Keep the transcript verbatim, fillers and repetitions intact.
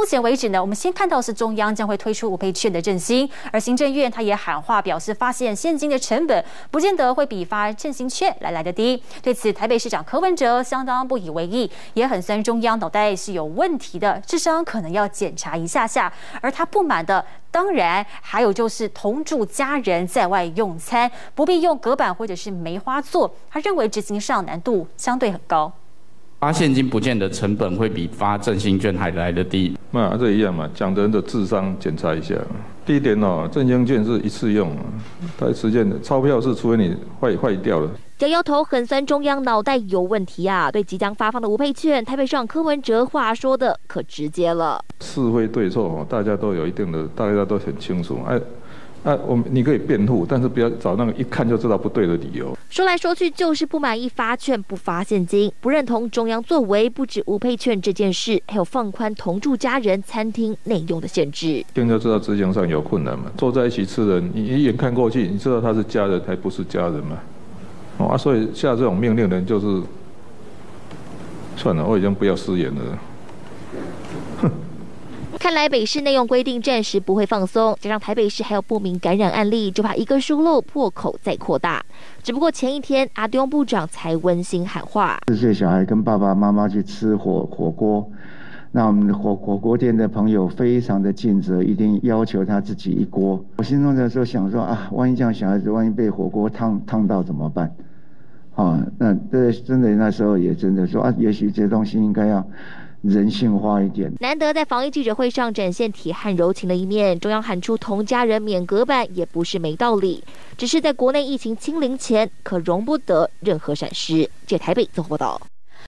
目前为止呢，我们先看到是中央将会推出五倍券的振兴，而行政院他也喊话表示，发现现金的成本不见得会比发振兴券来来的低。对此，台北市长柯文哲相当不以为意，也很酸中央脑袋是有问题的，智商可能要检查一下下。而他不满的，当然还有就是同住家人在外用餐，不必用隔板或者是梅花座，他认为执行上难度相对很高。 发现金不见得成本会比发振兴券还来得低。 那这一样嘛，讲人的智商检查一下。第一点哦，振兴券是一次用，它实践的钞票是除非你坏坏掉了。 摇摇头，很酸中央脑袋有问题啊！对即将发放的五倍券，台北市长柯文哲话说的可直接了。 是非对错哦，大家都有一定的，大家都很清楚。哎。啊，我们你可以辩护，但是不要找那个一看就知道不对的理由。 说来说去就是不满意发券不发现金，不认同中央作为，不止五倍券这件事，还有放宽同住家人餐厅内用的限制。 听就知道执行上有困难嘛，坐在一起吃人，你一眼看过去，你知道他是家人还不是家人嘛？哦啊，所以下这种命令的人就是算了，我已经不要食言了。 看来北市内用规定暂时不会放松，加上台北市还有不明感染案例，就怕一个疏漏破口再扩大。只不过前一天阿中部长才温馨喊话： 四岁小孩跟爸爸妈妈去吃火火锅，那我们火火锅店的朋友非常的尽责，一定要求他自己一锅。我心中的时候想说啊，万一这样小孩子万一被火锅烫烫到怎么办？啊，那这真的那时候也真的说啊，也许这东西应该要人性化一点。 难得在防疫记者会上展现铁汉柔情的一面，中央喊出同家人免隔板也不是没道理，只是在国内疫情清零前，可容不得任何闪失。这台北综合报道。